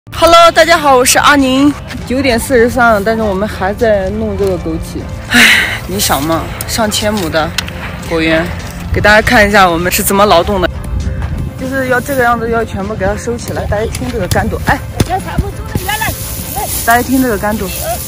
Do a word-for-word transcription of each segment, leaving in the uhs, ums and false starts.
Hello， 大家好，我是阿宁。九点四十三了，但是我们还在弄这个枸杞。唉，你想嘛，上千亩的果园，给大家看一下我们是怎么劳动的，就是要这个样子，要全部给它收起来。大家听这个干度，哎，大家听这个干度。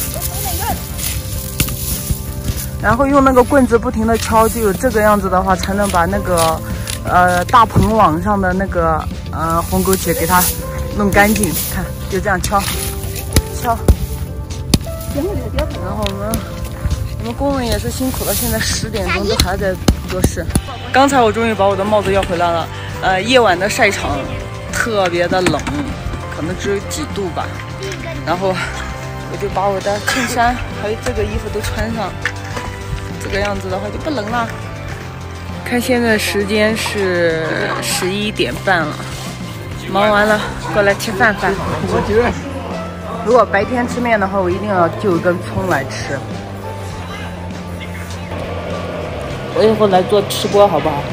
然后用那个棍子不停的敲，就有这个样子的话，才能把那个呃大棚网上的那个呃红枸杞给它弄干净。看，就这样敲敲。然后我们我们工人也是辛苦了，现在十点钟都还在做事。刚才我终于把我的帽子要回来了。呃，夜晚的晒场特别的冷，可能只有几度吧。然后我就把我的衬衫还有这个衣服都穿上。这个样子的话就不冷了。看现在时间是十一点半了，忙完了过来吃饭饭。如果白天吃面的话，我一定要就一根葱来吃。我以后来做吃播好不好？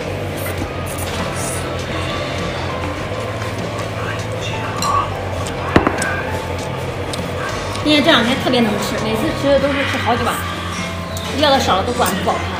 今天这两天特别能吃，每次吃的都是吃好几碗，要的少了都管不饱。